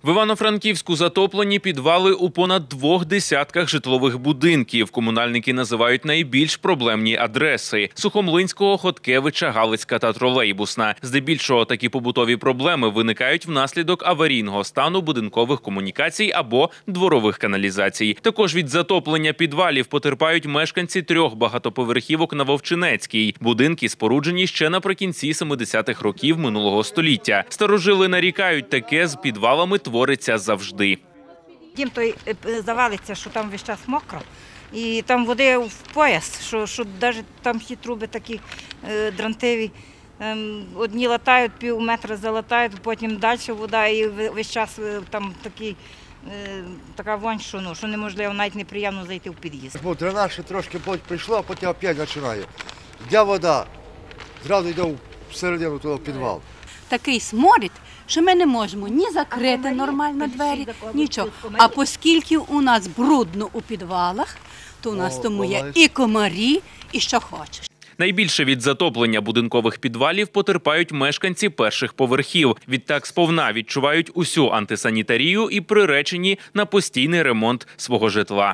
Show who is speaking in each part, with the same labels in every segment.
Speaker 1: В Івано-Франківську затоплені підвали у понад 2 десятках житлових будинків. Комунальники називають найбільш проблемні адреси – Сухомлинського, Хоткевича, Галицька та Тролейбусна. Здебільшого такі побутові проблеми виникають внаслідок аварійного стану будинкових комунікацій або дворових каналізацій. Також від затоплення підвалів потерпають мешканці 3 багатоповерхівок на Вовчинецькій. Будинки споруджені ще наприкінці 70-х років минулого століття. Старожили нарікають, таке з підвалами твориться завжди.
Speaker 2: Дім той завалиться, що там весь час мокро, і там води в пояс, що навіть там ті труби такі дрантиві. Одні латають, пів метра залатають, потім далі вода, і весь час там така вонь, що неможливо, навіть неприємно зайти в під'їзд.
Speaker 3: Дренаж трошки прийшло, а потім опять починає. Йде вода, зразу йде всередину того підвалу.
Speaker 4: Такий сморід, що ми не можемо ні закрити нормально двері, нічого. А оскільки у нас брудно у підвалах, то у нас тому є і комарі, і що хочеш.
Speaker 1: Найбільше від затоплення будинкових підвалів потерпають мешканці перших поверхів. Відтак сповна відчувають усю антисанітарію і приречені на постійний ремонт свого житла.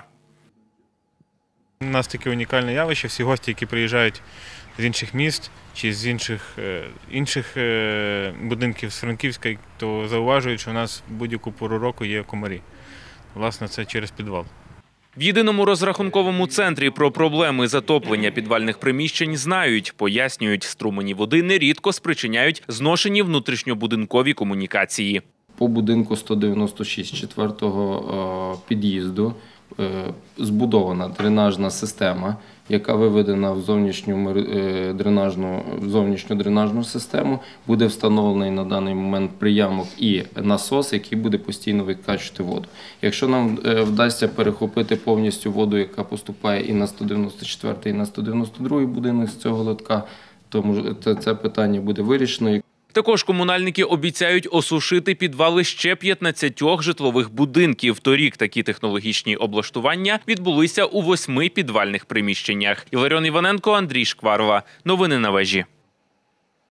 Speaker 5: У нас таке унікальне явище. Всі гості, які приїжджають з інших міст чи з інших будинків з Франківська, то зауважують, що у нас в будь-яку пору року є комарі. Власне, це через підвал.
Speaker 1: В єдиному розрахунковому центрі про проблеми затоплення підвальних приміщень знають, пояснюють, струмені води нерідко спричиняють зношені внутрішньобудинкові комунікації.
Speaker 6: По будинку 196 4-го під'їзду збудована дренажна система, яка виведена в зовнішню дренажну систему. Буде встановлений на даний момент приямок і насос, який буде постійно викачувати воду. Якщо нам вдасться перехопити повністю воду, яка поступає і на 194-й, і на 192-й будинок з цього лотка, то це питання буде вирішено.
Speaker 1: Також комунальники обіцяють осушити підвали ще 15 житлових будинків. Торік такі технологічні облаштування відбулися у 8 підвальних приміщеннях. Іларіон Іваненко, Андрій Шкварова. Новини на вежі.